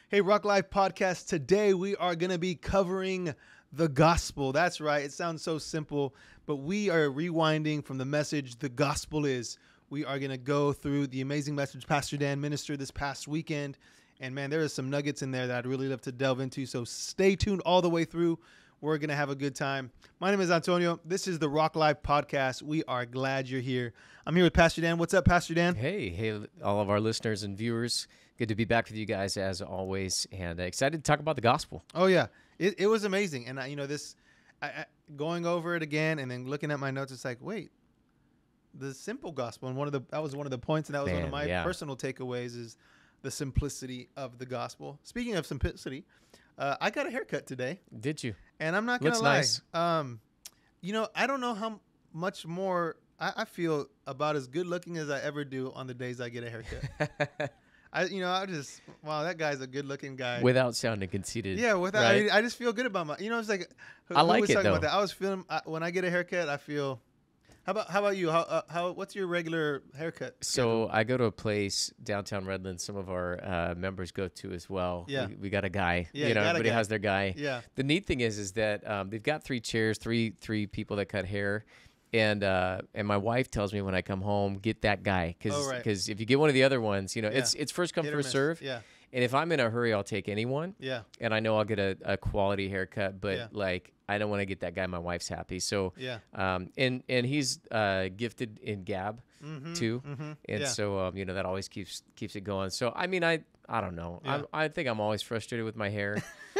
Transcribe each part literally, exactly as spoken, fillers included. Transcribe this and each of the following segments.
Hey, Rock Life Podcast. Today we are going to be covering the gospel. That's right. It sounds so simple, but we are rewinding from the message the gospel is. We are going to go through the amazing message Pastor Dan ministered this past weekend. And man, there is some nuggets in there that I'd really love to delve into. So stay tuned all the way through. We're going to have a good time. My name is Antonio. This is the Rock Life Podcast. We are glad you're here. I'm here with Pastor Dan. What's up, Pastor Dan? Hey, hey, all of our listeners and viewers. Good to be back with you guys as always, and excited to talk about the gospel. Oh yeah, it it was amazing, and I, you know this, I, I, going over it again and then looking at my notes, it's like, wait, the simple gospel, and one of the that was one of the points, and that was Man, one of my yeah. personal takeaways is the simplicity of the gospel. Speaking of simplicity, uh, I got a haircut today. Did you? And I'm not gonna Looks lie, nice. um, you know, I don't know how much more I, I feel about as good looking as I ever do on the days I get a haircut. I, you know, I just, wow, that guy's a good-looking guy. Without sounding conceited. Yeah, without, right? I, I just feel good about my, you know, it's like, who, I like who was it, talking though. about that? I was feeling, I, when I get a haircut, I feel, how about, how about you? How, uh, how, what's your regular haircut? So I go to a place downtown Redlands. Some of our uh, members go to as well. Yeah. we, we got a guy. Yeah, you you know, got a everybody guy. has their guy. Yeah. The neat thing is, is that um, they've got three chairs, three three people that cut hair. And uh, and my wife tells me when I come home, get that guy, because Oh, right. if you get one of the other ones, you know, Yeah. it's it's first come Hit or first miss. serve. Yeah. And if I'm in a hurry, I'll take anyone. Yeah. And I know I'll get a, a quality haircut, but Yeah. like I don't want to get that guy my wife's happy. So Yeah. um and and he's uh gifted in Gab Mm-hmm. too. Mm-hmm. And yeah. so um you know that always keeps keeps it going. So I mean I I don't know. Yeah. I'm, I think I'm always frustrated with my hair.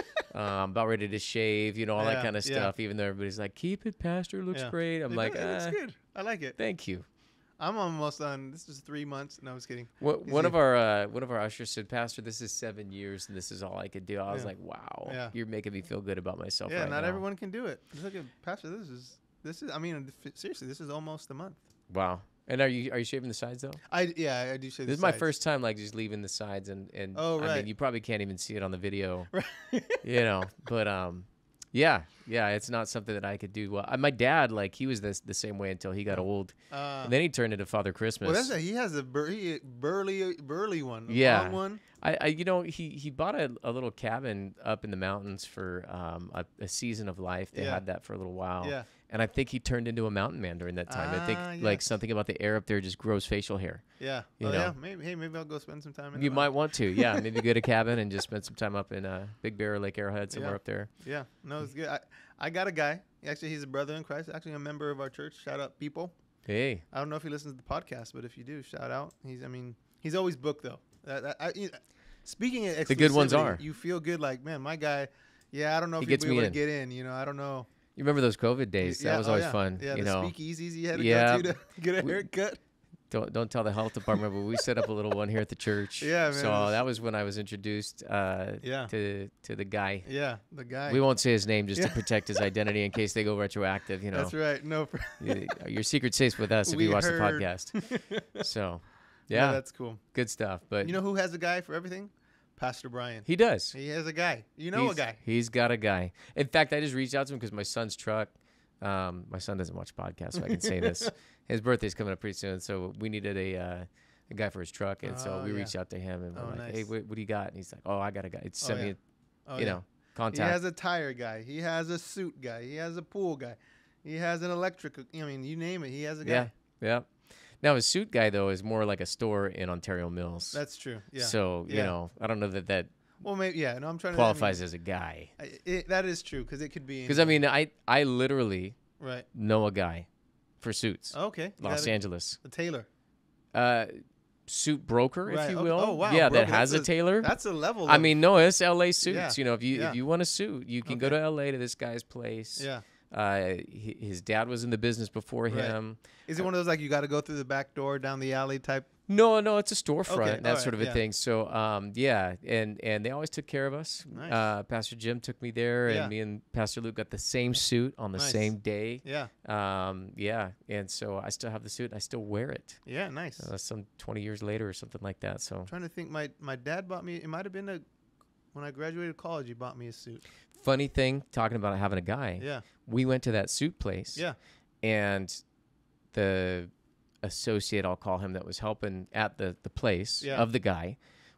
um about ready to shave, you know, all Yeah, that kind of yeah. stuff, even though everybody's like, keep it, Pastor, it looks Yeah. great. I'm It like, does- it looks "Ah, good. I like it. thank you. I'm almost on, this is three months. No, I was kidding. One, Is one it- of our uh, one of our ushers said, Pastor, this is seven years and this is all I could do. I was Yeah. like, wow, Yeah. you're making me feel good about myself Yeah, right not now. everyone can do it. Just look at Pastor. This is, this is, I mean, f- seriously, this is almost a month. Wow. And are you are you shaving the sides though? I, yeah, I do say This is my first time like just leaving the sides, and and Oh, I right. mean you probably can't even see it on the video, Right. you know. But um, yeah, yeah, it's not something that I could do well. Uh, my dad, like he was this the same way until he got old, Uh, and then he turned into Father Christmas. well, that's a, he has a bur- he, burly, burly one. A Yeah. long one. I, I you know he he bought a, a little cabin up in the mountains for um a, a season of life. They Yeah. had that for a little while. Yeah. And I think he turned into a mountain man during that time. I think Ah, like yes. something about the air up there just grows facial hair. Yeah. You oh, know. yeah. Maybe. Hey, maybe I'll go spend some time in You the might mountain. want to, yeah. Maybe go to a cabin and just spend some time up in uh, Big Bear or Lake Arrowhead, somewhere Yeah. up there. Yeah. No, it's good. I, I got a guy. Actually, he's a brother in Christ. Actually, a member of our church. Shout out, people. Hey, I don't know if he listens to the podcast, but if you do, shout out. He's. I mean, he's always booked though. That, that, I, you- speaking of The good ones exclusivity, are. You feel good, like man, my guy. Yeah, I don't know He if he'll gets be me able in. to get in. You know, I don't know. you remember those COVID days? Yeah, that was oh, always yeah. fun. Yeah, you the know, speakeasies you had to Yeah. go to to get a We- haircut. don't don't tell the health department, but we set up a little one here at the church. Yeah, man, So it's- that was when I was introduced uh, Yeah. to to the guy. Yeah, the guy. We won't say his name just Yeah. to protect his identity in case they go retroactive. You know, That's right. No. pr- Y- your secret stays with us if We you watch heard. the podcast. So, Yeah, yeah, that's cool. good stuff. But You know who has a guy for everything? Pastor Brian. he does. He has a guy. You know he's, a guy. He's got a guy. In fact, I just reached out to him because my son's truck. Um, my son doesn't watch podcasts, so I can say this. His birthday's coming up pretty soon, so we needed a uh, a guy for his truck, and so Oh, we yeah. reached out to him and Oh, we're like, nice. "Hey, what, what do you got?" And he's like, "Oh, I got a guy." It's Oh, sent yeah. me, Oh, you yeah. know, He contact. has a tire guy. He has a suit guy. He has a pool guy. He has an electric. I mean, you name it. He has a guy. yeah, yeah. Now his suit guy though is more like a store in Ontario Mills. That's true. Yeah. So you Yeah. know, I don't know that that well, maybe. Yeah. No, I'm trying to. qualifies as a guy. I mean, I- it, that is true because it could be. Because I mean, I I literally Right. know a guy for suits, Okay. you Los got it. Angeles. A tailor. Uh, suit broker, Right. if you Okay. will. Oh, wow, Yeah, broker. that has That's a tailor. That's a level. I of- mean, no, it's L A suits. Yeah, You know, if you yeah. if you want a suit, you can go Okay. to L A to this guy's place. Yeah. Uh, hi- his dad was in the business before Right. him. Is it one of those like you got to go through the back door down the alley type? No, no, it's a storefront, Okay, that alright, sort of a yeah. thing. So, um, yeah, and and they always took care of us. Nice. Uh, Pastor Jim took me there, and Yeah. me and Pastor Luke got the same suit on the Nice. same day. Yeah. Um, yeah, and so I still have the suit, and I still wear it. Yeah. Nice. Uh, some twenty years later or something like that. So I'm trying to think. My my dad bought me. It might have been a when I graduated college. He bought me a suit. funny thing, talking about having a guy. Yeah. We went to that suit place. Yeah. And the associate, I'll call him, that was helping at the, the place Yeah. of the guy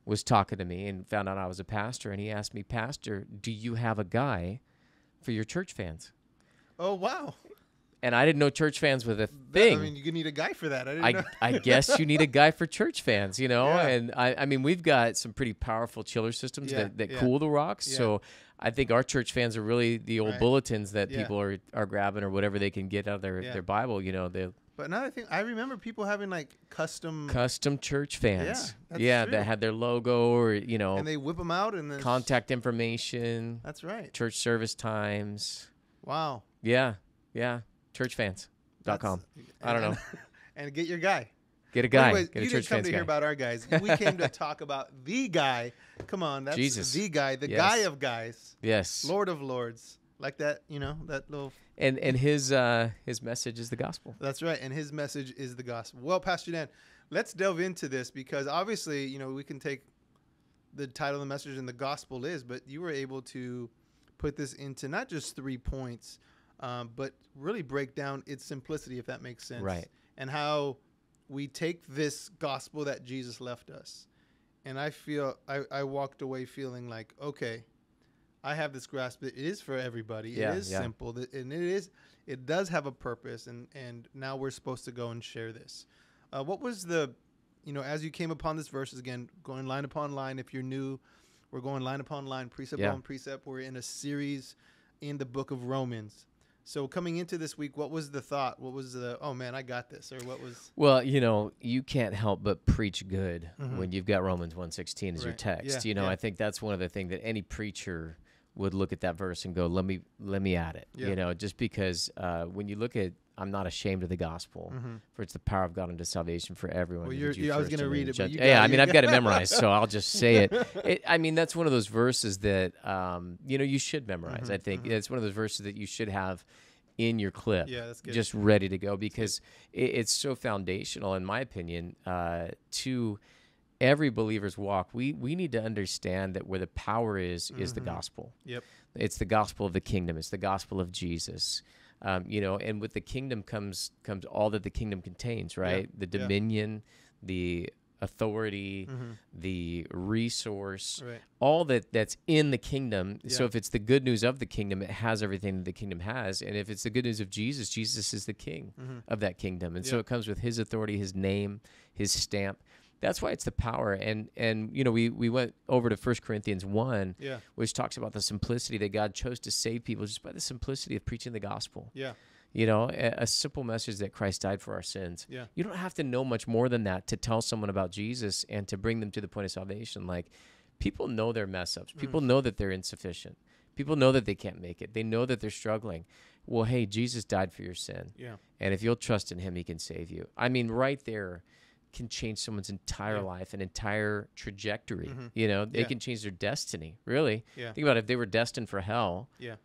was talking to me and found out I was a pastor, and he asked me, Pastor, do you have a guy for your church fans? Oh, wow. And I didn't know church fans were the That- thing. I mean, you need a guy for that. I didn't I, know. I guess you need a guy for church fans, you know? Yeah. And I, I mean, we've got some pretty powerful chiller systems Yeah, that, that yeah. cool the rocks. Yeah. So I think our church fans are really the old Right. bulletins that Yeah. people are, are grabbing or whatever they can get out of their, Yeah. their Bible, you know, the But another thing, I remember people having like custom, custom church fans. Yeah, that's yeah, true. that had their logo or, you know, and they whip them out and then contact information, That's right. church service times. Wow. Yeah, yeah, church fans dot com. I don't know. And get your guy. Get a But guy. anyways, Get a you church didn't come fans to guy. hear about our guys. We came to talk about the guy. Come on, that's Jesus. the guy, the Yes. guy of guys, Yes. Lord of Lords, like that. You know that little. And and his uh, his message is the gospel. That's right, and his message is the gospel. Well, Pastor Dan, let's delve into this because obviously, you know, we can take the title of the message and the gospel is, but you were able to put this into not just three points, um, but really break down its simplicity, if that makes sense. Right. And how we take this gospel that Jesus left us. And I feel, I, I walked away feeling like, okay, I have this grasp. It is for everybody. Yeah, it is yeah. simple. th- And it is, it does have a purpose. And, and now we're supposed to go and share this. Uh, what was the, you know, as you came upon this verses again, going line upon line, if you're new, we're going line upon line, precept Yeah. upon precept. We're in a series in the book of Romans. So coming into this week, what was the thought? What was the, oh man, I got this? Or what was? Well, you know, you can't help but preach good Mhm. when you've got Romans one sixteen as your Right. text. Yeah, You know, yeah. I think that's one of the things that any preacher would look at that verse and go, let me let me add it. Yeah. You know, just because uh, when you look at, I'm not ashamed of the gospel, Mhm. for it's the power of God unto salvation for everyone. Well, to the you're- Jew you- I was first gonna and read then it, but Gent- you yeah, got- I mean, you I've got it got- memorized, so I'll just say it. it. I mean, that's one of those verses that, um, you know, you should memorize. Mhm, I think mhm. it's one of those verses that you should have in your clip. Yeah, that's good. Just ready to go because it, it's so foundational, in my opinion, uh, to every believer's walk. We we need to understand that where the power is is the Mhm. gospel. Yep. It's the gospel of the kingdom. It's the gospel of Jesus. Um, you know, and with the kingdom comes comes all that the kingdom contains, right? The yeah. dominion, the authority, Mhm. the resource, Right. all that that's in the kingdom. So Yeah. if it's the good news of the kingdom, it has everything that the kingdom has. And if it's the good news of Jesus, Jesus is the king Mhm. of that kingdom. And so Yeah. it comes with his authority, his name, his stamp. That's why it's the power. And and you know, we we went over to First Corinthians one, Yeah. which talks about the simplicity that God chose to save people just by the simplicity of preaching the gospel. Yeah. You know, a, a simple message that Christ died for our sins. Yeah. You don't have to know much more than that to tell someone about Jesus and to bring them to the point of salvation. Like, people know their mess ups. People know that they're insufficient. People know that they can't make it. They know that they're struggling. Well, hey, Jesus died for your sin. Yeah. And if you'll trust in him, he can save you. I mean, right there can change someone's entire Yeah. life and entire trajectory. Mhm. You know, they Yeah. can change their destiny, really. Yeah. Think about it. If they were destined for hell, Yeah.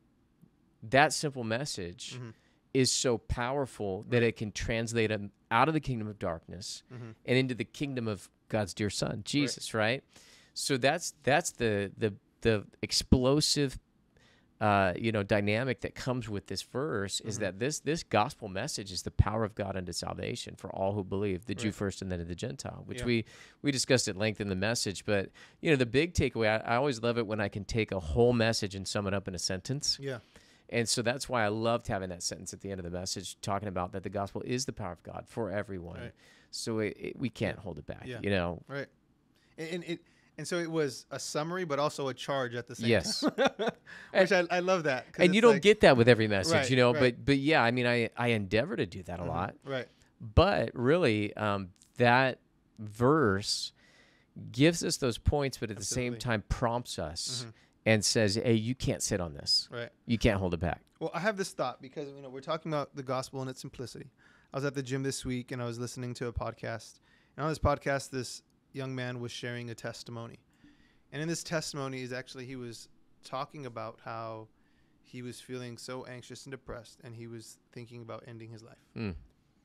that simple message Mhm. is so powerful that Right. it can translate them out of the kingdom of darkness Mhm. and into the kingdom of God's dear son, Jesus, right? So that's that's the the the explosive uh, you know, dynamic that comes with this verse is Mhm. that this this gospel message is the power of God unto salvation for all who believe, the Jew Right. first and then the Gentile, which Yeah. we we discussed at length in the message. But you know, the big takeaway, I, I always love it when I can take a whole message and sum it up in a sentence. Yeah. And so that's why I loved having that sentence at the end of the message, talking about that the gospel is the power of God for everyone. Right. So it, it, we can't Yeah. hold it back, Yeah. you know? Right. And, and it and so it was a summary, but also a charge at the same Yes. time. Which I, I love that. 'cause And you it's don't like- get that with every message, Right, you know? right. But but yeah, I mean, I, I endeavor to do that a Mhm. lot. Right. But really, um, that verse gives us those points, but at the same Absolutely. time prompts us Mhm. and says, hey, you can't sit on this. Right. You can't hold it back. Well, I have this thought because you know we're talking about the gospel and its simplicity. I was at the gym this week and I was listening to a podcast. And on this podcast, this young man was sharing a testimony. And in this testimony is actually he was talking about how he was feeling so anxious and depressed and he was thinking about ending his life. Mm.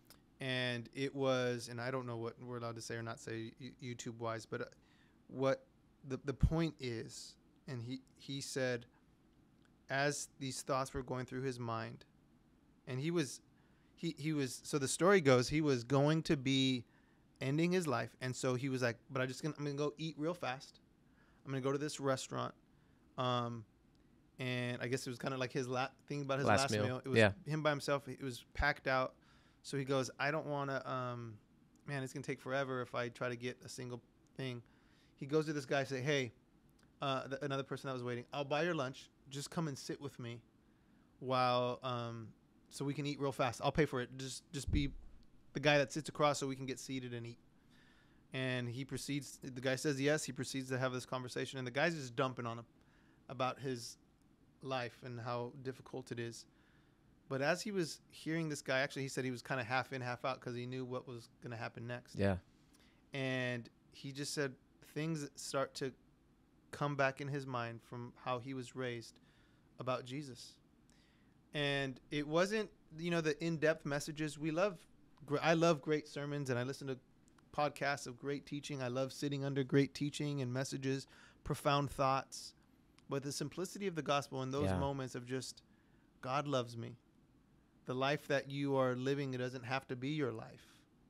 And it was, and I don't know what we're allowed to say or not say YouTube wise, but uh, what the the point is, and he, he said, as these thoughts were going through his mind, and he was, he, he was, so the story goes, he was going to be ending his life. And so he was like, but I just gonna, I'm going to go eat real fast. I'm going to go to this restaurant. Um, and I guess it was kind of like his la- thing about his last, last meal. meal. It was yeah. him by himself. It was packed out. So he goes, I don't want to, um, man, it's going to take forever if I try to get a single thing. He goes to this guy and say, hey, uh, th- another person that was waiting, I'll buy your lunch. Just come and sit with me while, um, so we can eat real fast. I'll pay for it. Just, just be the guy that sits across so we can get seated and eat. And he proceeds, the guy says yes. He proceeds to have this conversation, and the guy's just dumping on him about his life and how difficult it is. But as he was hearing this guy, actually, he said he was kind of half in, half out because he knew what was going to happen next. Yeah. And he just said things start to come back in his mind from how he was raised about Jesus. And it wasn't, you know, the in-depth messages. We love, I love great sermons, and I listen to podcasts of great teaching. I love sitting under great teaching and messages, profound thoughts. But the simplicity of the gospel in those yeah. moments of just, God loves me. The life that you are living, it doesn't have to be your life.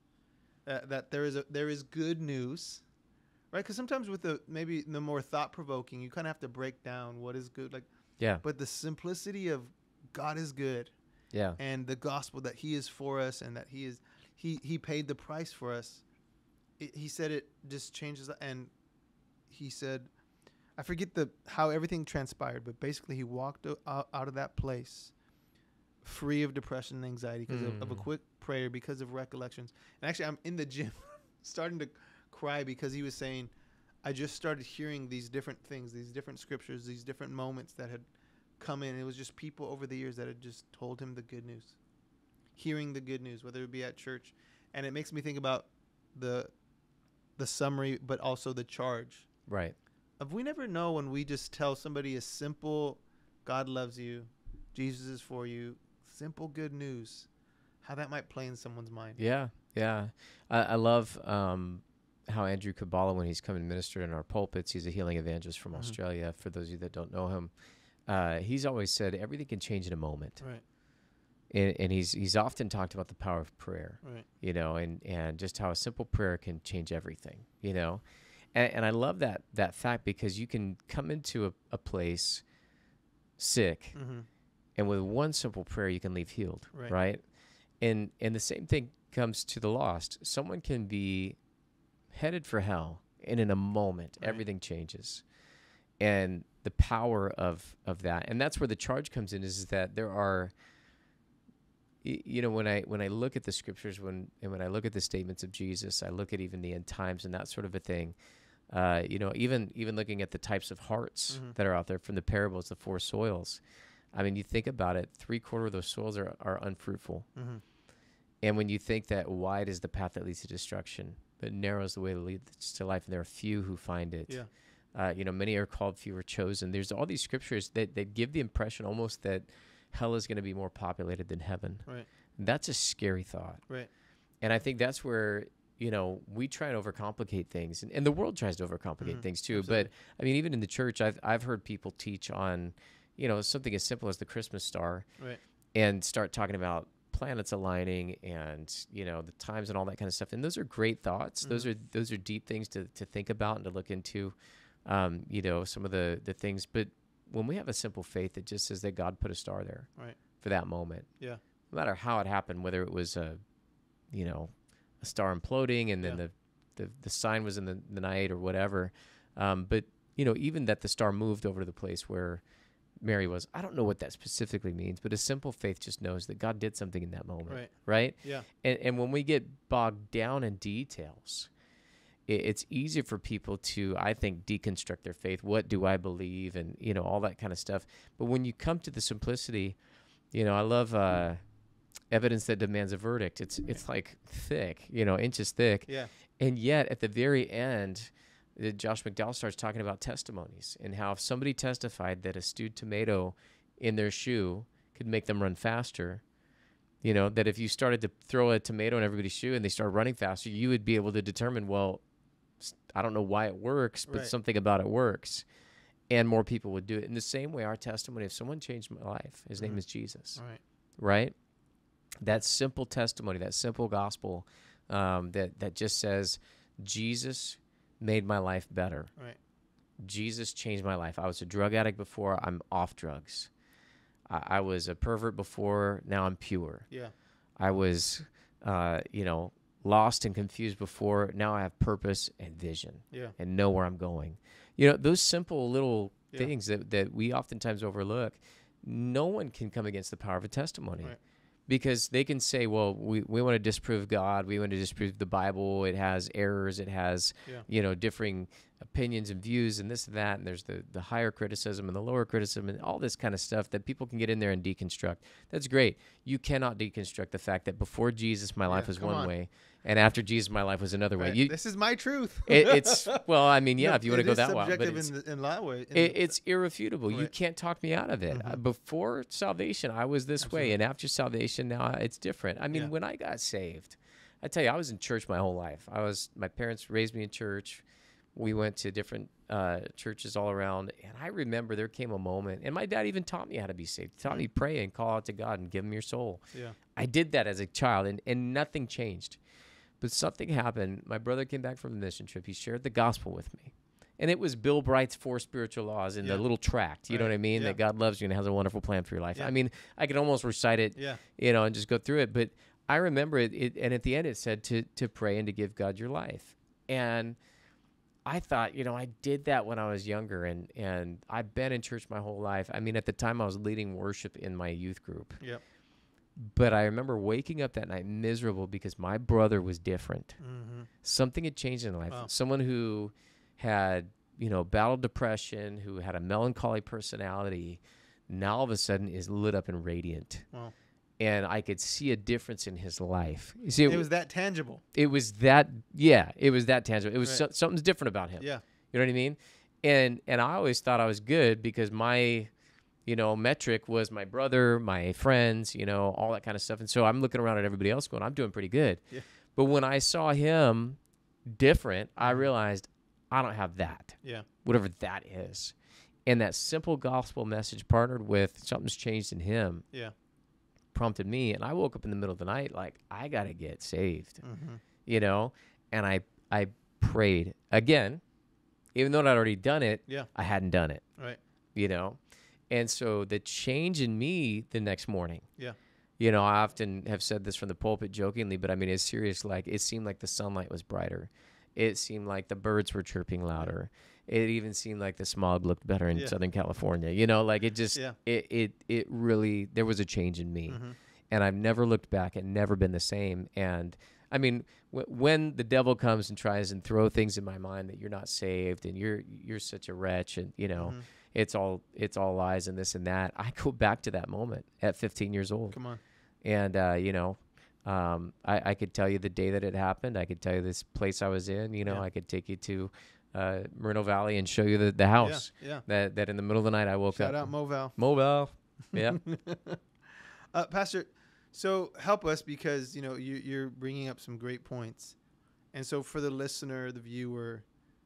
Uh, that there is a, there is good news, right? Because sometimes with the maybe the more thought provoking, you kind of have to break down what is good, like yeah. But the simplicity of God is good, yeah, and the gospel that He is for us, and that He is He He paid the price for us. It, he said it just changes, and he said, I forget the how everything transpired, but basically he walked out, out of that place free of depression and anxiety because mm. of, of a quick prayer, because of recollections. And actually, I'm in the gym starting to cry because he was saying, I just started hearing these different things, these different scriptures, these different moments that had come in. It was just people over the years that had just told him the good news, hearing the good news, whether it be at church. And it makes me think about the the summary, but also the charge. Right. If we never know when we just tell somebody a simple, God loves you, Jesus is for you, simple good news, how that might play in someone's mind. Yeah, yeah. I, I love um, how Andrew Kabbalah, when he's come and ministered in our pulpits, he's a healing evangelist from mm-hmm. Australia. For those of you that don't know him, uh, he's always said everything can change in a moment. Right. And, and he's he's often talked about the power of prayer, right. you know, and, and just how a simple prayer can change everything, you know. And, and I love that that fact, because you can come into a, a place sick, mm-hmm. and with one simple prayer, you can leave healed, right? right? And and the same thing comes to the lost. Someone can be headed for hell, and in a moment, right. everything changes. And the power of of that, and that's where the charge comes in, is that there are, you know, when I when I look at the scriptures, when and when I look at the statements of Jesus, I look at even the end times and that sort of a thing. Uh, you know, even even looking at the types of hearts mm-hmm. that are out there from the parables, the four soils. I mean, you think about it, three quarter of those soils are, are unfruitful. Mm-hmm. And when you think that wide is the path that leads to destruction, but narrow is the way that leads to life, and there are few who find it. Yeah. Uh, you know, many are called, few are chosen. There's all these scriptures that, that give the impression almost that hell is going to be more populated than heaven. Right. That's a scary thought. Right. And I think that's where, you know, we try and overcomplicate things, and, and the world tries to overcomplicate mm-hmm. things too. Absolutely. But I mean, even in the church, I've I've heard people teach on, you know, something as simple as the Christmas star, right. and start talking about planets aligning and, you know, the times and all that kind of stuff. And those are great thoughts. Mm-hmm. Those are those are deep things to to think about and to look into. Um, you know, some of the the things. But when we have a simple faith that just says that God put a star there, right. for that moment, yeah, no matter how it happened, whether it was a, you know, a star imploding and then yeah. the, the the sign was in the, the night or whatever, um, but you know, even that the star moved over to the place where Mary was, I don't know what that specifically means, but a simple faith just knows that God did something in that moment, right? right? Yeah. And and when we get bogged down in details, it, it's easy for people to, I think, deconstruct their faith. What do I believe, and you know, all that kind of stuff. But when you come to the simplicity, you know, I love. Uh, Evidence that demands a verdict. It's it's like thick, you know, inches thick. Yeah. And yet at the very end, uh, Josh McDowell starts talking about testimonies and how if somebody testified that a stewed tomato in their shoe could make them run faster, you know, that if you started to throw a tomato in everybody's shoe and they start running faster, you would be able to determine, well, I don't know why it works, but right. something about it works. And more people would do it. In the same way, our testimony, if someone changed my life, his mm-hmm. name is Jesus. Right. Right? That simple testimony, that simple gospel um, that that just says, Jesus made my life better. Right. Jesus changed my life. I was a drug addict before. I'm off drugs. I, I was a pervert before. Now I'm pure. Yeah. I was, uh, you know, lost and confused before. Now I have purpose and vision. Yeah. And know where I'm going. You know, those simple little Yeah. things that, that we oftentimes overlook. No one can come against the power of a testimony. Right. Because they can say, well, we, we want to disprove God. We want to disprove the Bible. It has errors. It has, Yeah. you know, differing opinions and views and this and that. And there's the, the higher criticism and the lower criticism and all this kind of stuff that people can get in there and deconstruct. That's great. You cannot deconstruct the fact that before Jesus, my life Yeah, was come one on. way. And after Jesus, my life was another way. Right. You, This is my truth. it, it's, well, I mean, yeah, No, if you want to it go is that way. But subjective it's, in, the, in that way. in it, the- it's irrefutable. You Right. can't talk me out of it. Uh, Mhm. before salvation, I was this way, Absolutely. and after salvation, now it's different. I mean, Yeah. when I got saved, I tell you, I was in church my whole life. I was. My parents raised me in church. We went to different uh, churches all around, and I remember there came a moment, and my dad even taught me how to be saved. He taught me pray and call out to God and give him your soul. yeah. I did that as a child, and, and nothing changed. But something happened. My brother came back from the mission trip. He shared the gospel with me. And it was Bill Bright's Four Spiritual Laws in Yeah. the little tract. You know Right. what I mean? Yeah. That God loves you and has a wonderful plan for your life. Yeah. I mean, I could almost recite it, Yeah. you know, and just go through it. But I remember it, it and at the end it said to to pray and to give God your life. And I thought, you know, I did that when I was younger, and, and I've been in church my whole life. I mean, at the time I was leading worship in my youth group. Yep. But I remember waking up that night miserable because my brother was different. Mm-hmm. Something had changed in life. Wow. Someone who had, you know, battled depression, who had a melancholy personality, now all of a sudden is lit up and radiant. Wow. And I could see a difference in his life. You see, It was that tangible. it was that, yeah, it was that tangible. It was Right. so, something's different about him. Yeah. You know what I mean? And and I always thought I was good because my, you know, metric was my brother, my friends, you know, all that kind of stuff. And so I'm looking around at everybody else going, I'm doing pretty good. Yeah. But when I saw him different, I realized I don't have that, Yeah. whatever that is. And that simple gospel message partnered with something's changed in him Yeah. prompted me. And I woke up in the middle of the night like, I got to get saved, Mm-hmm. you know? And I, I prayed again, even though I'd already done it, Yeah. I hadn't done it, Right. you know? And so the change in me the next morning, Yeah. you know, I often have said this from the pulpit jokingly, but I mean, it's serious. Like, it seemed like the sunlight was brighter. It seemed like the birds were chirping louder. It even seemed like the smog looked better in Yeah. Southern California. You know, like it just, Yeah. it, it, it really, there was a change in me. Mm-hmm. And I've never looked back and never been the same. And I mean, w- when the devil comes and tries and throw things in my mind that you're not saved and you're, you're such a wretch and, you know, Mhm. it's all, it's all lies and this and that. I go back to that moment at fifteen years old. Come on. And, uh, you know, um, I, I could tell you the day that it happened. I could tell you this place I was in. You know, Yeah. I could take you to uh, Moreno Valley and show you the, the house Yeah. that, that in the middle of the night I woke Shout up. out Moval. Mobile. Yeah. Uh, Pastor, so help us because, you know, you, you're bringing up some great points. And so for the listener, the viewer,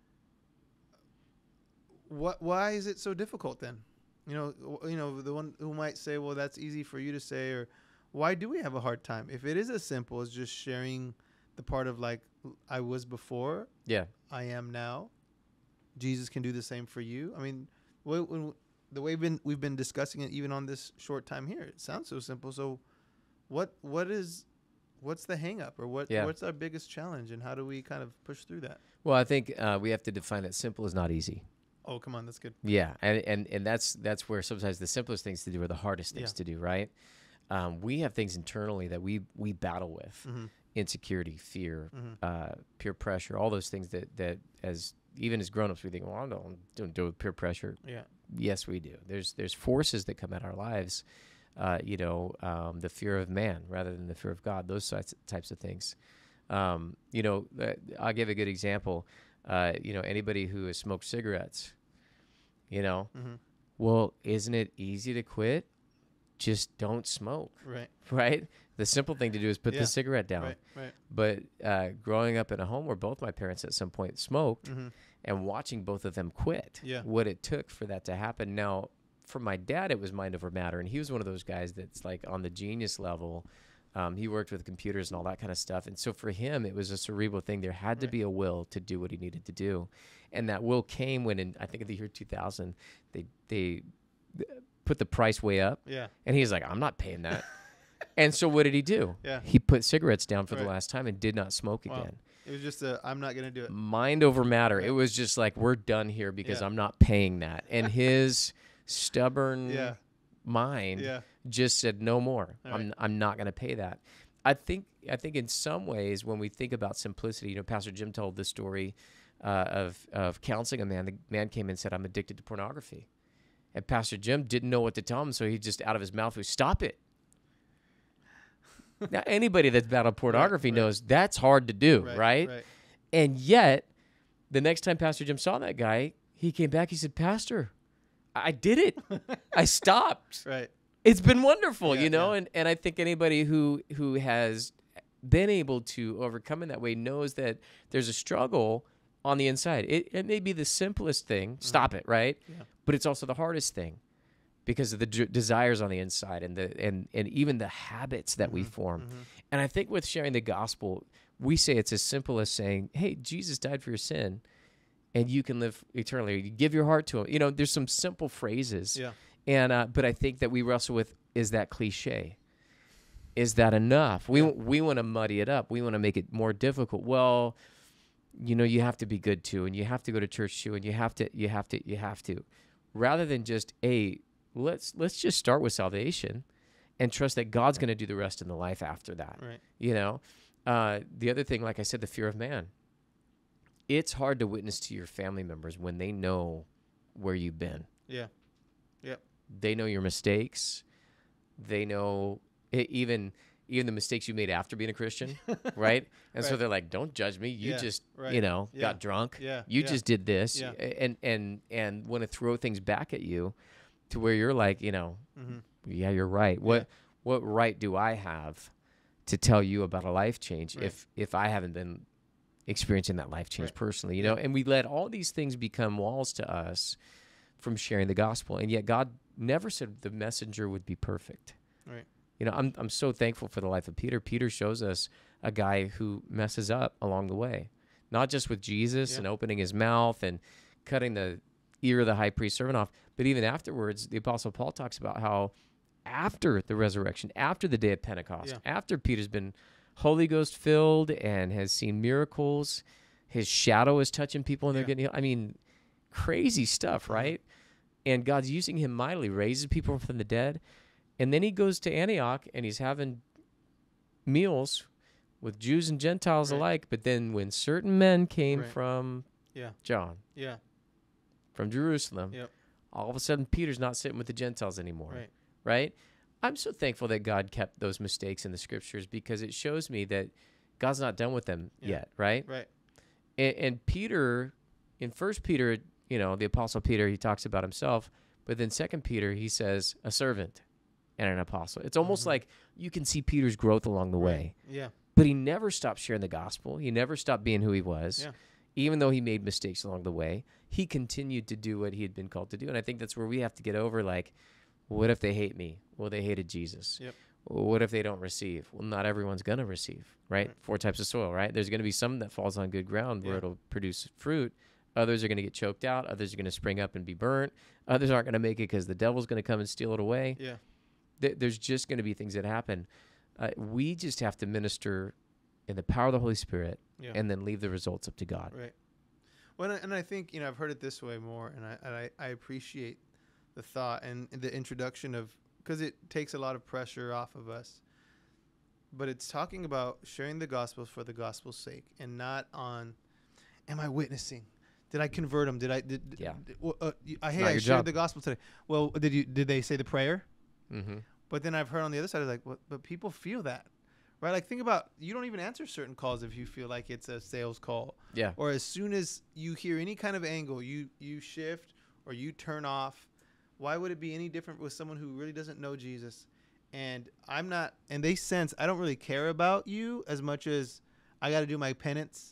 what, why is it so difficult then? You know, w- you know, the one who might say, well, that's easy for you to say, or why do we have a hard time? If it is as simple as just sharing the part of like, I was before, Yeah. I am now, Jesus can do the same for you. I mean, wh- when, the way we've been, we've been discussing it even on this short time here, it sounds so simple. So what, what is, what's the hang up or what, Yeah. what's our biggest challenge and how do we kind of push through that? Well, I think uh, we have to define that simple is not easy. Oh, come on. That's good. Yeah, and, and and that's that's where sometimes the simplest things to do are the hardest things Yeah. to do, right? Um, we have things internally that we we battle with: Mm-hmm. insecurity, fear, Mm-hmm. uh, peer pressure, all those things that that as even as grown-ups we think, well, I don't don't deal with peer pressure. Yeah. Yes, we do. There's there's forces that come at our lives, uh, you know, um, the fear of man rather than the fear of God. Those types types of things. Um, you know, uh, I'll give a good example. Uh, you know, anybody who has smoked cigarettes, you know, Mm-hmm. well, isn't it easy to quit? Just don't smoke, Right. right? The simple thing to do is put Yeah. the cigarette down. Right. Right. But uh, growing up in a home where both my parents at some point smoked Mm-hmm. and watching both of them quit, Yeah. what it took for that to happen. Now, for my dad, it was mind over matter. And he was one of those guys that's like on the genius level Um, he worked with computers and all that kind of stuff. And so for him, it was a cerebral thing. There had to Right. be a will to do what he needed to do. And that will came when, in I think in the year two thousand, they they put the price way up. Yeah. And he's like, I'm not paying that. And so what did he do? Yeah. He put cigarettes down for Right. the last time and did not smoke Wow. again. It was just a, I'm not going to do it. Mind over matter. Right. It was just like, we're done here because Yeah. I'm not paying that. And his stubborn Yeah. mind Yeah. just said, no more. All I'm right. I'm not going to pay that. I think I think in some ways when we think about simplicity, you know, Pastor Jim told the story uh, of of counseling a man. The man came in and said, I'm addicted to pornography. And Pastor Jim didn't know what to tell him, so he just out of his mouth was, stop it. Now, anybody that's battled pornography right. knows that's hard to do, Right, right? right. And yet, the next time Pastor Jim saw that guy, he came back, he said, Pastor, I did it. I stopped. Right. It's been wonderful, Yeah, you know, yeah. and, and I think anybody who who has been able to overcome in that way knows that there's a struggle on the inside. It, it may be the simplest thing, stop it, right? Yeah. But it's also the hardest thing because of the d- desires on the inside and the and, and even the habits that we form. And I think with sharing the gospel, we say it's as simple as saying, hey, Jesus died for your sin and you can live eternally. You give your heart to him. You know, there's some simple phrases. Yeah. And uh, but I think that we wrestle with, is that cliche? Is that enough? We Yeah. we want to muddy it up. We want to make it more difficult. Well, you know, you have to be good too, and you have to go to church too, and you have to, you have to, you have to, rather than just, hey, let's let's just start with salvation, and trust that God's going to do the rest in the life after that. Right. You know, uh, the other thing, like I said, the fear of man. It's hard to witness to your family members when they know where you've been. Yeah. Yep. They know your mistakes. They know e- even even the mistakes you made after being a Christian, right? And so Right. they're like, "Don't judge me. You Yeah, just, right. you know, Yeah. got drunk. Yeah, You yeah. just did this." Yeah. And and and want to throw things back at you to where you're like, you know, Mm-hmm. yeah, you're right. What what right do I have to tell you about a life change Right. if if I haven't been experiencing that life change Right. personally, you know? And we let all these things become walls to us from sharing the gospel. And yet God never said the messenger would be perfect. Right. You know, I'm I'm so thankful for the life of Peter. Peter shows us a guy who messes up along the way, not just with Jesus Yeah. and opening his mouth and cutting the ear of the high priest servant off, but even afterwards, the Apostle Paul talks about how after the resurrection, after the day of Pentecost, Yeah. after Peter's been Holy Ghost filled and has seen miracles, his shadow is touching people and they're Yeah. getting healed. I mean, crazy stuff, right? And God's using him mightily, raises people from the dead. And then he goes to Antioch and he's having meals with Jews and Gentiles Right. alike. But then when certain men came Right. from Yeah. John, Yeah. from Jerusalem, Yep. all of a sudden Peter's not sitting with the Gentiles anymore, Right. right? I'm so thankful that God kept those mistakes in the scriptures because it shows me that God's not done with them Yeah. yet, right? Right. And, and Peter, in First Peter, you know, the Apostle Peter, he talks about himself, but then Second Peter, he says a servant and an apostle. It's almost Mhm. like you can see Peter's growth along the Right. way, Yeah. but he never stopped sharing the gospel. He never stopped being who he was. Yeah. Even though he made mistakes along the way, he continued to do what he had been called to do. And I think that's where we have to get over, like, what if they hate me? Well, they hated Jesus. Yep. What if they don't receive? Well, not everyone's going to receive, right? Right. Four types of soil, right? There's going to be some that falls on good ground where Yeah. it'll produce fruit. Others are going to get choked out. Others are going to spring up and be burnt. Others aren't going to make it because the devil's going to come and steal it away. Yeah. Th- There's just going to be things that happen. Uh, we just have to minister in the power of the Holy Spirit Yeah. and then leave the results up to God. Right. Well, and I- and I think, you know, I've heard it this way more, and I and I, I appreciate the thought and the introduction of, because it takes a lot of pressure off of us. But it's talking about sharing the gospel for the gospel's sake, and not on, am I witnessing? Did I convert them? Did I? Did, Yeah. Did, well, uh, you- I, hey, not I your shared job. the gospel today. Well, did you? Did they say the prayer? Mm-hmm. But then I've heard on the other side, like, what? But people feel that, right? Like, think about, you don't even answer certain calls if you feel like it's a sales call. Yeah. Or as soon as you hear any kind of angle, you you shift or you turn off. Why would it be any different with someone who really doesn't know Jesus? And I'm not, and they sense I don't really care about you as much as I got to do my penance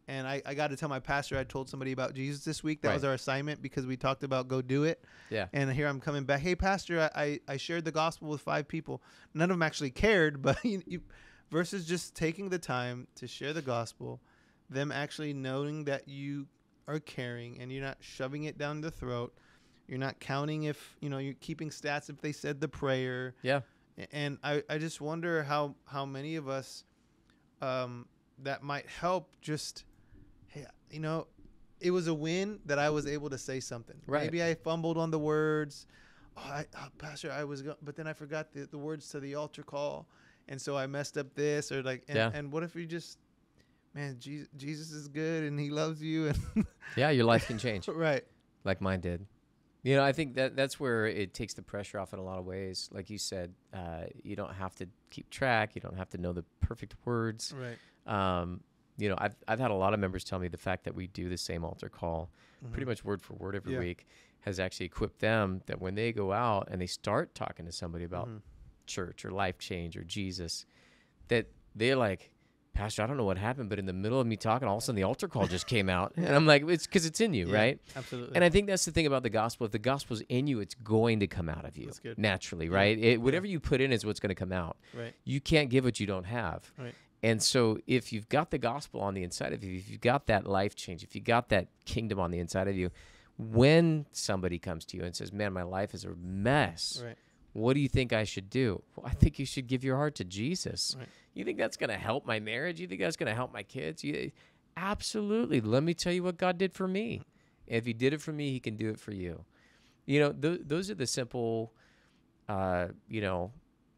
And I, I got to tell my pastor I told somebody about Jesus this week. That Right. was our assignment because we talked about go do it. Yeah. And here I'm coming back. Hey, pastor, I, I, I shared the gospel with five people. None of them actually cared, but you, you, versus just taking the time to share the gospel, them actually knowing that you are caring and you're not shoving it down the throat. You're not counting if, you know, you're keeping stats if they said the prayer. Yeah. And I, I just wonder how, how many of us um, that might help just, hey, you know, it was a win that I was able to say something. Right. Maybe I fumbled on the words. Oh, I, oh, Pastor, I was, go-, but then I forgot the, the words to the altar call. And so I messed up this or like, and, Yeah. and what if you just, man, Jesus, Jesus is good and he loves you. And Yeah. Your life can change right. like mine did. You know, I think that that's where it takes the pressure off in a lot of ways. Like you said, uh, you don't have to keep track. You don't have to know the perfect words. Right. Um, you know, I've I've had a lot of members tell me the fact that we do the same altar call, Mm-hmm. pretty much word for word every Yeah. week, has actually equipped them that when they go out and they start talking to somebody about Mm-hmm. church or life change or Jesus, that they're like, Pastor, I don't know what happened, but in the middle of me talking, all of a sudden the altar call just came out. And I'm like, it's because it's in you, Yeah, right? Absolutely. And I think that's the thing about the gospel. If the gospel's in you, it's going to come out of you That's good. naturally, Yeah. right? It, whatever you put in is what's going to come out. right. You can't give what you don't have. Right. And so if you've got the gospel on the inside of you, if you've got that life change, if you got that kingdom on the inside of you, when somebody comes to you and says, man, my life is a mess, Right. what do you think I should do? Well, I think you should give your heart to Jesus. Right. You think that's going to help my marriage? You think that's going to help my kids? You, absolutely. Let me tell you what God did for me. If he did it for me, he can do it for you. You know, th- those are the simple, uh, you know,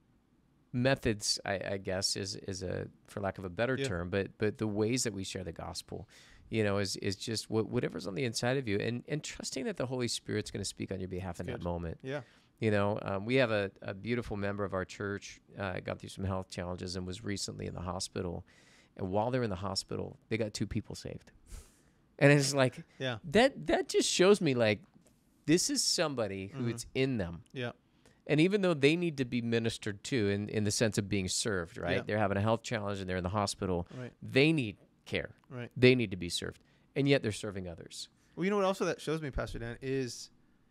methods, I, I guess, is is a, for lack of a better Yeah. term, but but the ways that we share the gospel, you know, is is just what, whatever's on the inside of you, and and trusting that the Holy Spirit's going to speak on your behalf in Good. that moment. Yeah. You know, um, we have a, a beautiful member of our church, uh, got through some health challenges and was recently in the hospital. And while they're in the hospital, they got two people saved. And it's like, Yeah. that that just shows me, like, this is somebody who Mhm. it's in them. Yeah. And even though they need to be ministered to in, in the sense of being served, right? Yeah. They're having a health challenge and they're in the hospital. Right. They need care. Right. They need to be served. And yet they're serving others. Well, you know what also that shows me, Pastor Dan, is,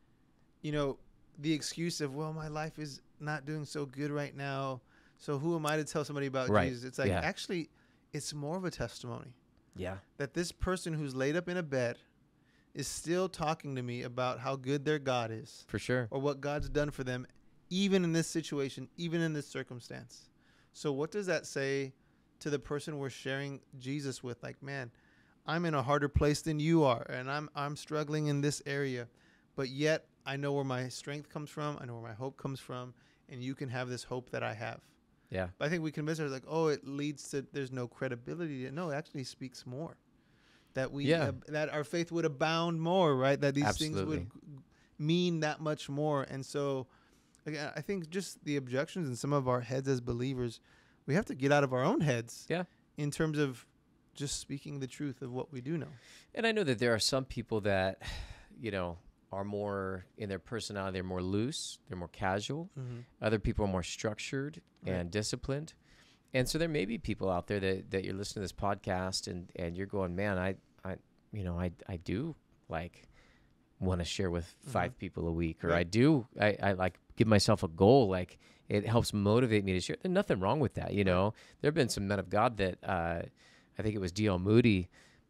you know, the excuse of, well, my life is not doing so good right now, so who am I to tell somebody about Right. Jesus? It's like, Yeah. actually, it's more of a testimony Yeah. that this person who's laid up in a bed is still talking to me about how good their God is For sure. or what God's done for them, even in this situation, even in this circumstance. So what does that say to the person we're sharing Jesus with? Like, man, I'm in a harder place than you are, and I'm I'm struggling in this area, but yet I know where my strength comes from. I know where my hope comes from, and you can have this hope that I have. Yeah. But I think we convince ourselves, like, oh, it leads to, there's no credibility. No, it actually speaks more. That we, Yeah. uh, that our faith would abound more, right? That these Absolutely. things would g- mean that much more. And so, again, I think just the objections in some of our heads as believers, we have to get out of our own heads. Yeah. In terms of just speaking the truth of what we do know. And I know that there are some people that, you know, are more in their personality, they're more loose, they're more casual. Mm-hmm. Other people are more structured Right. and disciplined. And so there may be people out there that, that you're listening to this podcast and, and you're going, man, I, I, you know, I, I do like want to share with five Mhm. people a week, or Right. I do, I, I like give myself a goal. Like it helps motivate me to share. There's nothing wrong with that. You know, there have been some men of God that, uh, I think it was D L Moody,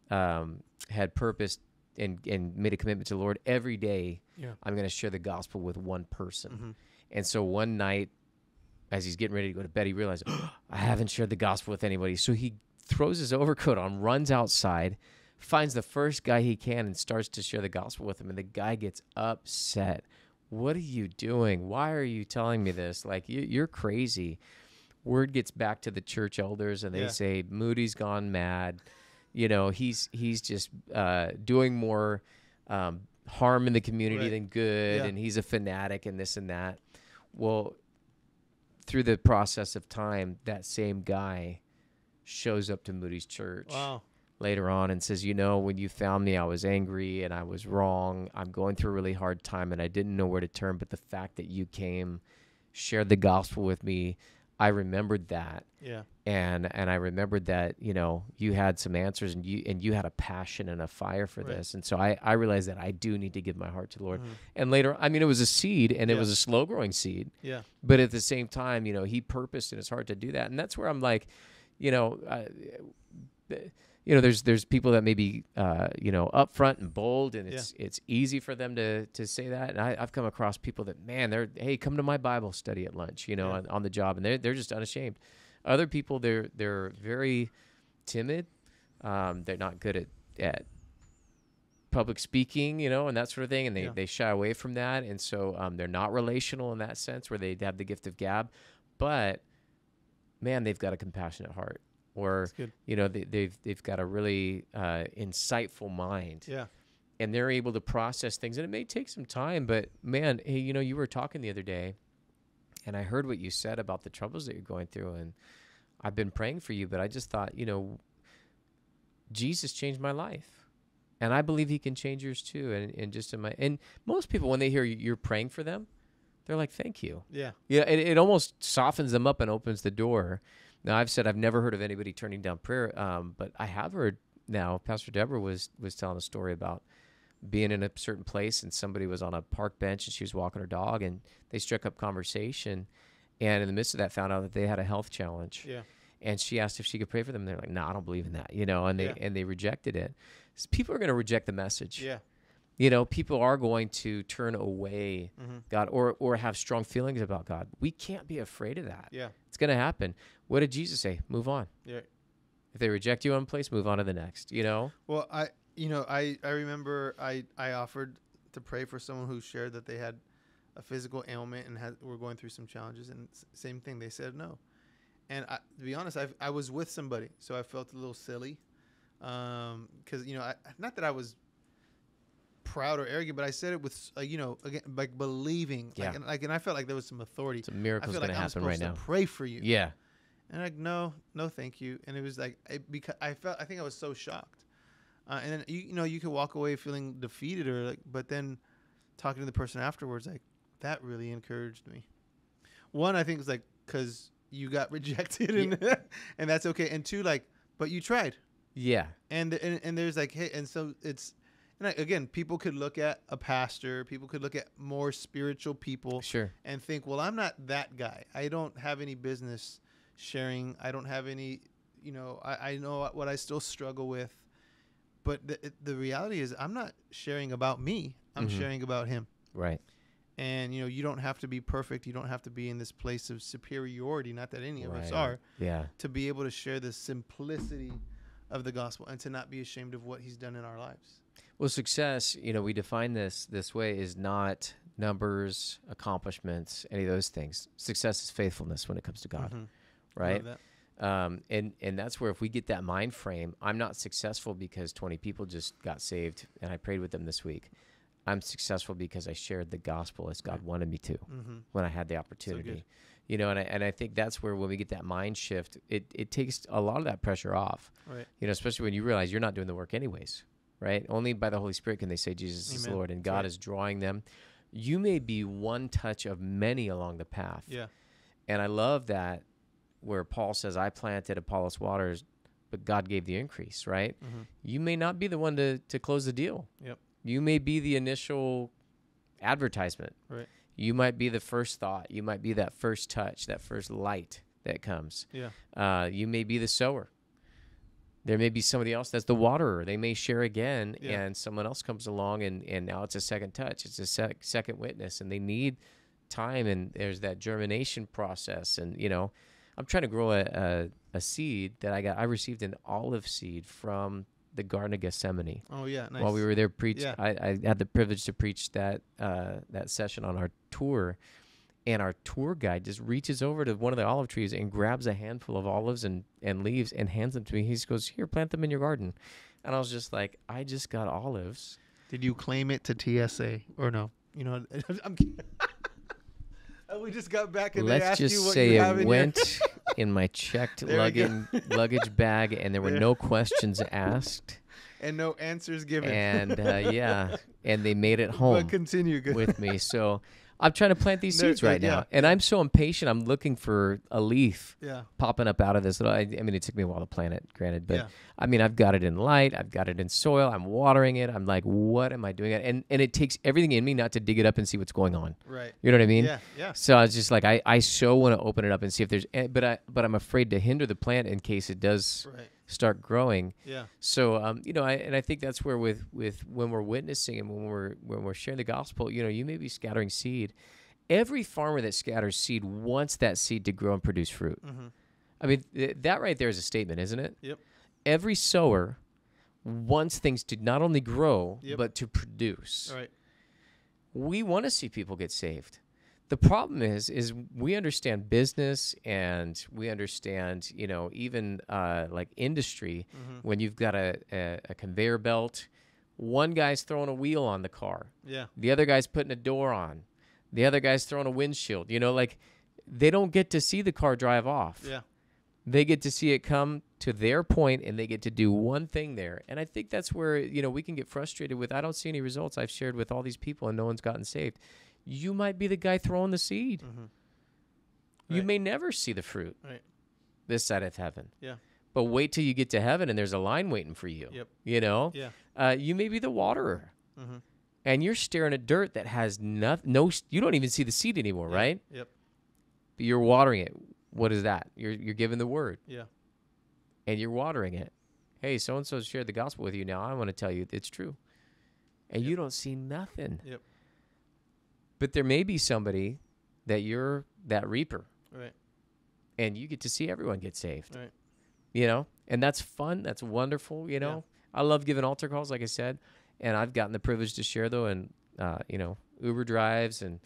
um, had purposed and, and made a commitment to the Lord every day. Yeah. I'm going to share the gospel with one person. Mm-hmm. And so one night, as he's getting ready to go to bed, he realized, oh, I haven't shared the gospel with anybody. So he throws his overcoat on, runs outside, finds the first guy he can, and starts to share the gospel with him. And the guy gets upset. What are you doing? Why are you telling me this? Like, you, you're crazy. Word gets back to the church elders, and they Yeah. say, Moody's gone mad. You know, he's he's just uh, doing more um, harm in the community Right. than good, Yeah. and he's a fanatic and this and that. Well, through the process of time, that same guy shows up to Moody's church Wow. later on and says, you know, when you found me, I was angry and I was wrong. I'm going through a really hard time and I didn't know where to turn. But the fact that you came, shared the gospel with me, I remembered that. Yeah. And and I remembered that, you know, you had some answers and you and you had a passion and a fire for Right. this. And so I, I realized that I do need to give my heart to the Lord. Mhm. And later, I mean, it was a seed and it Yeah. was a slow growing seed. Yeah. But at the same time, you know, he purposed in his heart to do that. And that's where I'm like, you know, uh, you know, there's there's people that may be, uh, you know, upfront and bold, and it's yeah. it's easy for them to to say that. And I, I've come across people that, man, they're, hey, come to my Bible study at lunch, you know, yeah. on, on the job, and they're they're just unashamed. Other people, they're they're very timid. Um, they're not good at at public speaking, you know, and that sort of thing, and they, yeah. they shy away from that, and so um, they're not relational in that sense, where they have the gift of gab, but man, they've got a compassionate heart. Or, you know, they, they've they've got a really uh, insightful mind. Yeah. And they're able to process things. And it may take some time, but, man, hey, you know, you were talking the other day, and I heard what you said about the troubles that you're going through. And I've been praying for you, but I just thought, you know, Jesus changed my life. And I believe he can change yours too. And, and just in my, and most people, when they hear you're praying for them, they're like, thank you. Yeah. Yeah. It, it almost softens them up and opens the door. Now, I've said I've never heard of anybody turning down prayer, um, but I have heard now. Pastor Deborah was was telling a story about being in a certain place, and somebody was on a park bench, and she was walking her dog, and they struck up conversation, and in the midst of that, found out that they had a health challenge. Yeah. And she asked if she could pray for them. And they're like, "No, nah, I don't believe in that," you know, and they yeah. and they rejected it. So people are going to reject the message. Yeah. You know, people are going to turn away mm-hmm. God or or have strong feelings about God. We can't be afraid of that. Yeah. It's going to happen. What did Jesus say? Move on. Yeah. If they reject you one place, move on to the next, you know? Well, I, you know, I, I remember I, I offered to pray for someone who shared that they had a physical ailment and had, were going through some challenges, and same thing, they said no. And I, to be honest, I I was with somebody, so I felt a little silly. Um, cause you know, I, not that I was proud or arrogant, but I said it with, uh, you know, again, like believing, yeah. like, and, like, and I felt like there was some authority. It's a miracle's going like to happen right now. To pray for you. Yeah. And like, no, no, thank you. And it was like, it, because I felt, I think I was so shocked. Uh, and then, you, you know, you could walk away feeling defeated or like, but then talking to the person afterwards, like, that really encouraged me. One, I think it's like, cause you got rejected and, yeah. and that's okay. And two, like, but you tried. Yeah. And, and, and there's like, hey, and so it's, and I, again, people could look at a pastor, people could look at more spiritual people sure. and think, well, I'm not that guy. I don't have any business sharing. I don't have any, you know, I, I know what I still struggle with. But the the reality is I'm not sharing about me. I'm mm-hmm. sharing about him. Right. And, you know, you don't have to be perfect. You don't have to be in this place of superiority, not that any of right. us are, yeah. to be able to share the simplicity of the gospel and to not be ashamed of what he's done in our lives. Well, success, you know, we define this this way, is not numbers, accomplishments, any of those things. Success is faithfulness when it comes to God, mm-hmm. right? Um, and, and that's where if we get that mind frame, I'm not successful because twenty people just got saved and I prayed with them this week. I'm successful because I shared the gospel as God right. wanted me to mm-hmm. when I had the opportunity. So you know, and I, and I think that's where when we get that mind shift, it, it takes a lot of that pressure off, right. you know, especially when you realize you're not doing the work anyways, right? Only by the Holy Spirit can they say Jesus Amen. Is Lord, and God right. is drawing them. You may be one touch of many along the path. Yeah. And I love that where Paul says, I planted, Apollos waters, but God gave the increase, right? Mm-hmm. You may not be the one to, to close the deal. Yep. You may be the initial advertisement. Right. You might be the first thought. You might be that first touch, that first light that comes. Yeah. Uh, you may be the sower. There may be somebody else that's the waterer. They may share again, yeah. and someone else comes along, and, and now it's a second touch. It's a sec- second witness, and they need time, and there's that germination process. And, you know, I'm trying to grow a, a, a seed that I got. I received an olive seed from the Garden of Gethsemane. Oh, yeah, nice. While we were there preaching, yeah. I, I had the privilege to preach that uh, that session on our tour, and our tour guide just reaches over to one of the olive trees and grabs a handful of olives and, and leaves and hands them to me. He just goes, here, plant them in your garden. And I was just like, I just got olives. Did you claim it to T S A or no? You know, I'm kidding. We just got back and Let's they asked just you what say you it have in went your in my checked There we go. luggage, luggage bag, and there were There. no questions asked. And no answers given. And uh, yeah, and they made it home But continue. Good. with me. So I'm trying to plant these No, seeds uh, right yeah, now, and yeah. I'm so impatient. I'm looking for a leaf Yeah. popping up out of this. I, I mean, it took me a while to plant it, granted, but Yeah. I mean, I've got it in light, I've got it in soil, I'm watering it. I'm like, what am I doing? And and it takes everything in me not to dig it up and see what's going on. Right. You know what I mean? Yeah. Yeah. So I was just like, I, I so want to open it up and see if there's, eh, but I but I'm afraid to hinder the plant in case it does Right. start growing. Yeah. So um, you know, I, and I think that's where with with when we're witnessing and when we're when we're sharing the gospel, you know, you may be scattering seed. Every farmer that scatters seed wants that seed to grow and produce fruit. Mm-hmm. I mean, th- that right there is a statement, isn't it? Yep. Every sower wants things to not only grow, Yep. but to produce. All right. We want to see people get saved. The problem is, is we understand business and we understand, you know, even uh, like industry. Mm-hmm. When you've got a, a, a conveyor belt, one guy's throwing a wheel on the car, Yeah. the other guy's putting a door on, the other guy's throwing a windshield. You know, like they don't get to see the car drive off. Yeah. They get to see it come to their point and they get to do one thing there. And I think that's where, you know, we can get frustrated with, I don't see any results. I've shared with all these people and no one's gotten saved. You might be the guy throwing the seed. Mm-hmm. You Right. may never see the fruit Right. this side of heaven. Yeah. But wait till you get to heaven and there's a line waiting for you. Yep. You know? Yeah. Uh, you may be the waterer. Mm-hmm. And you're staring at dirt that has nothing, no, you don't even see the seed anymore, Yeah. right? Yep. But you're watering it. What is that? You're you're giving the word. Yeah. And you're watering it. Hey, so-and-so shared the gospel with you. Now I want to tell you it's true. And Yep. you don't see nothing. Yep. But there may be somebody that you're that reaper. Right. And you get to see everyone get saved. Right. You know? And that's fun. That's wonderful, you know? I love giving altar calls, like I said. And I've gotten the privilege to share, though, and, uh, you know, Uber drives and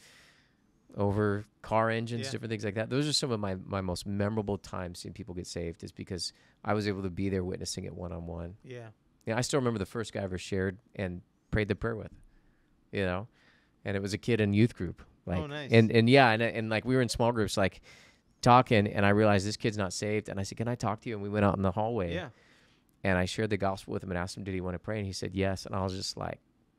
over car engines, Yeah. different things like that. Those are some of my, my most memorable times seeing people get saved is because I was able to be there witnessing it one-on-one. Yeah. Yeah, I still remember the first guy I ever shared and prayed the prayer with, you know? And it was a kid in youth group. Like, Oh, nice. And, and yeah, and, and like we were in small groups, like talking, and I realized this kid's not saved. And I said, can I talk to you? And we went out in the hallway. Yeah. And I shared the gospel with him and asked him, did he want to pray? And he said, yes. And I was just like,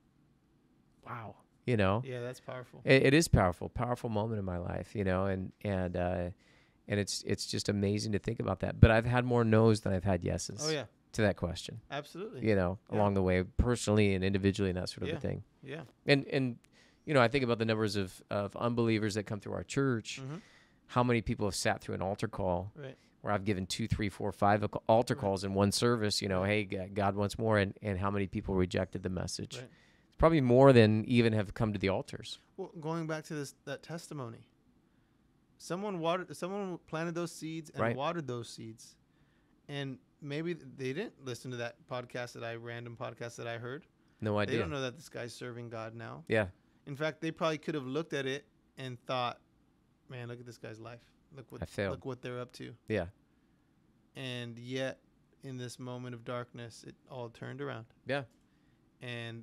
wow, you know? Yeah. That's powerful. It, it is powerful, powerful moment in my life, you know, and and uh, and it's it's just amazing to think about that. But I've had more no's than I've had yeses Oh yeah. to that question, Absolutely. you know, Yeah. along the way, personally and individually, and that sort of Yeah. a thing. Yeah. And and you know, I think about the numbers of of unbelievers that come through our church. Mm-hmm. How many people have sat through an altar call Right. where I've given two, three, four, five al- altar Right. calls in one service? You know, Right. hey, G- God wants more, and and how many people rejected the message? Right. It's probably more than even have come to the altars. Well, going back to this that testimony, someone watered, someone planted those seeds and Right. watered those seeds, and maybe they didn't listen to that podcast that I random podcast that I heard. No They idea. don't know that this guy's serving God now. Yeah. In fact, they probably could have looked at it and thought, "Man, look at this guy's life. Look what I failed. look what they're up to." Yeah. And yet, in this moment of darkness, it all turned around. Yeah. And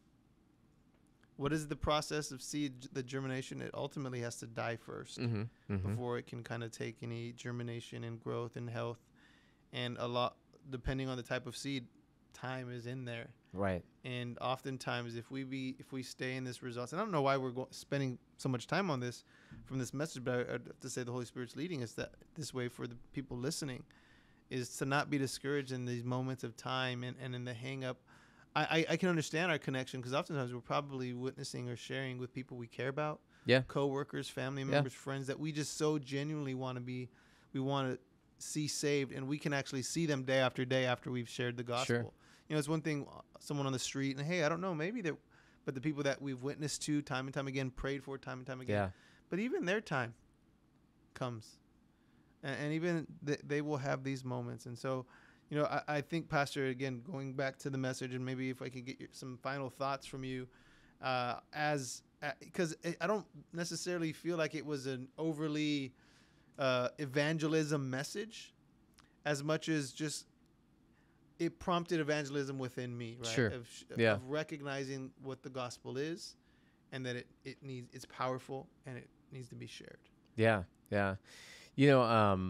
what is the process of seed, the germination? It ultimately has to die first Mm-hmm. Mm-hmm. before it can kind of take any germination and growth and health. And a lot, depending on the type of seed, time is in there. Right. And oftentimes, if we be if we stay in this results, and I don't know why we're go- spending so much time on this from this message, but I, I'd have to say the Holy Spirit's leading us that this way for the people listening, is to not be discouraged in these moments of time and, and in the hang up. I, I, I can understand our connection because oftentimes we're probably witnessing or sharing with people we care about, Yeah. coworkers, family Yeah. members, friends that we just so genuinely want to be, we want to see saved, and we can actually see them day after day after we've shared the gospel. Sure. You know, it's one thing, uh, someone on the street, and hey, I don't know, maybe that, but the people that we've witnessed to time and time again, prayed for time and time again, Yeah. but even their time comes, and, and even th- they will have these moments. And so, you know, I, I think, Pastor, again, going back to the message, and maybe if I could get your, some final thoughts from you, uh, as because uh, I don't necessarily feel like it was an overly uh, evangelism message, as much as just it prompted evangelism within me, right? Sure. Of, sh- Yeah. of recognizing what the gospel is, and that it, it needs it's powerful and it needs to be shared. Yeah. Yeah. You know, um,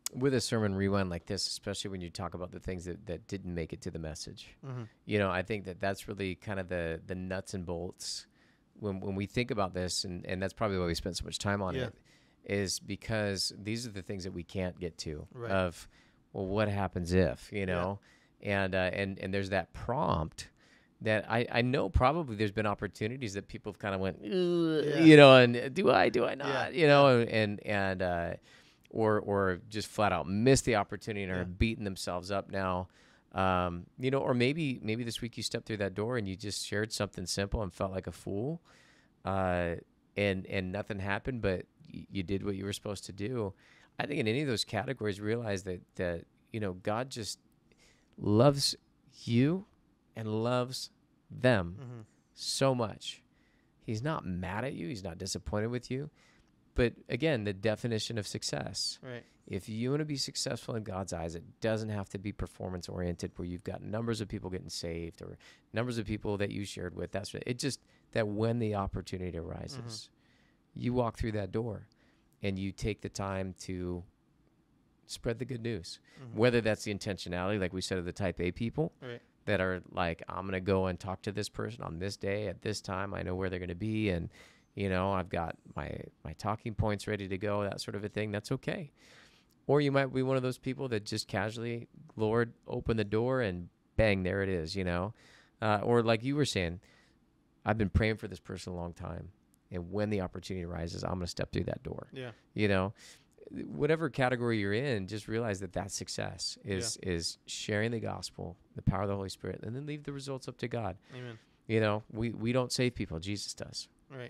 with a sermon rewind like this, especially when you talk about the things that, that didn't make it to the message, Mm-hmm. you know, I think that that's really kind of the the nuts and bolts when when we think about this, and, and that's probably why we spent so much time on Yeah. it, is because these are the things that we can't get to Right. of, well, what happens if, you know, and uh, and and there's that prompt that I, I know probably there's been opportunities that people have kind of went, Yeah. you know, and do I, do I not, Yeah. you know, and, and, uh, or, or just flat out missed the opportunity and Yeah. are beating themselves up now. Um, you know, or maybe, maybe this week you stepped through that door and you just shared something simple and felt like a fool, uh, and, and nothing happened, but y- you did what you were supposed to do. I think in any of those categories, realize that, that, you know, God just loves you and loves them Mm-hmm. so much. He's not mad at you. He's not disappointed with you. But again, the definition of success. Right. If you want to be successful in God's eyes, it doesn't have to be performance oriented where you've got numbers of people getting saved or numbers of people that you shared with. That's it. Just that when the opportunity arises, mm-hmm. you walk through that door and you take the time to spread the good news. Mm-hmm. Whether that's the intentionality, like we said, of the type A people. Right. That are like, I'm going to go and talk to this person on this day at this time. I know where they're going to be. And, you know, I've got my, my talking points ready to go, that sort of a thing. That's okay. Or you might be one of those people that just casually, Lord, open the door and bang, there it is, you know. Uh, or like you were saying, I've been praying for this person a long time. And when the opportunity arises, I'm going to step through that door. Yeah. You know, whatever category you're in, just realize that that success is yeah. is sharing the gospel, the power of the Holy Spirit, and then leave the results up to God. Amen. You know, we, we don't save people. Jesus does. Right.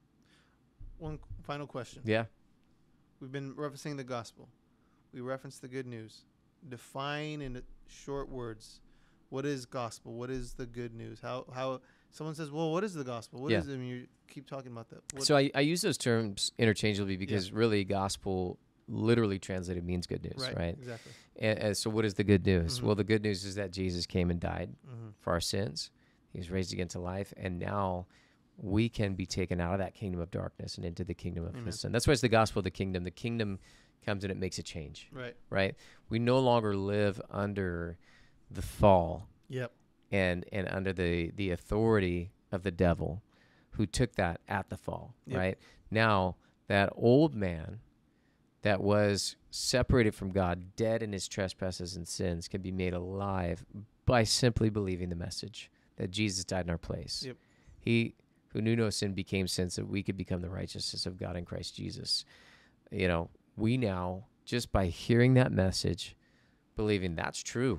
One final question. Yeah. We've been referencing the gospel. We referenced the good news. Define in short words, what is gospel? What is the good news? How how someone says, well, what is the gospel? What yeah. is it? I mean, you keep talking about that. What so I, I use those terms interchangeably because yeah. really gospel literally translated means good news, right? Right, exactly. And, and so what is the good news? Mm-hmm. Well, the good news is that Jesus came and died mm-hmm. for our sins. He was raised again to life, and now we can be taken out of that kingdom of darkness and into the kingdom of his son. That's why it's the gospel of the kingdom. The kingdom comes and it makes a change. Right. Right? We no longer live under the fall. Yep. And and under the, the authority of the devil who took that at the fall. Yep. Right? Now, that old man that was separated from God, dead in his trespasses and sins, can be made alive by simply believing the message that Jesus died in our place. Yep. He who knew no sin became sin so we could become the righteousness of God in Christ Jesus. You know, we now, just by hearing that message, believing that's true,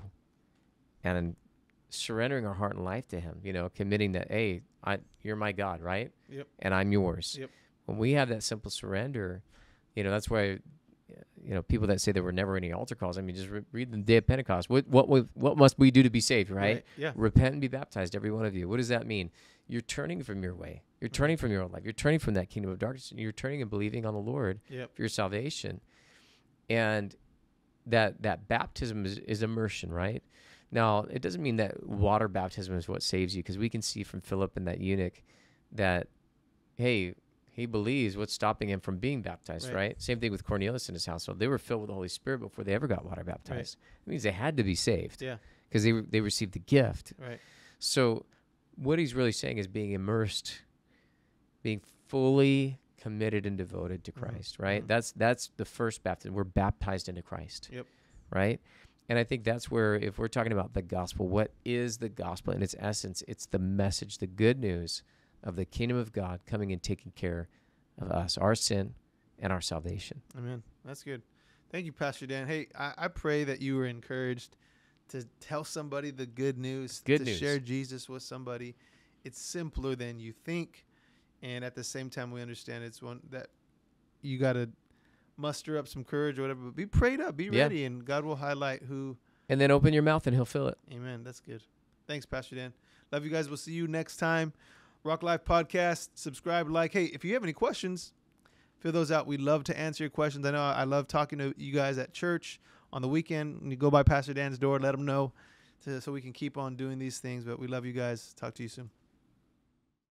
and surrendering our heart and life to him, you know, committing that, hey, I, you're my God, right? Yep. And I'm yours. Yep. When we have that simple surrender, you know, that's why, you know, people that say there were never any altar calls, I mean, just re- read the day of Pentecost. What what what must we do to be saved, right? Right. Yeah. Repent and be baptized, every one of you. What does that mean? You're turning from your way. You're turning from your own life. You're turning from that kingdom of darkness. And you're turning and believing on the Lord yep. for your salvation. And that that baptism is, is immersion, right? Now, it doesn't mean that water baptism is what saves you, because we can see from Philip and that eunuch that, hey, he believes, what's stopping him from being baptized, right? right? Same thing with Cornelius and his household. They were filled with the Holy Spirit before they ever got water baptized. Right. It means they had to be saved. Yeah. Because they they received the gift. Right. So what he's really saying is being immersed, being fully committed and devoted to Christ, mm-hmm. right? Mm-hmm. That's that's the first baptism. We're baptized into Christ. Yep. Right? And I think that's where, if we're talking about the gospel, what is the gospel? In its essence, it's the message, the good news of the kingdom of God coming and taking care of us, our sin, and our salvation. Amen. That's good. Thank you, Pastor Dan. Hey, I, I pray that you were encouraged to tell somebody the good news, good to news. share Jesus with somebody. It's simpler than you think, and at the same time, we understand it's one that you got to muster up some courage or whatever, but be prayed up, be yeah. ready, and God will highlight who. And then open your mouth and he'll fill it. Amen. That's good. Thanks, Pastor Dan. Love you guys. We'll see you next time. Rock Life Podcast. Subscribe, like. Hey, if you have any questions, fill those out. We love to answer your questions. I know I love talking to you guys at church on the weekend. When you go by Pastor Dan's door, let him know to, so we can keep on doing these things. But we love you guys. Talk to you soon.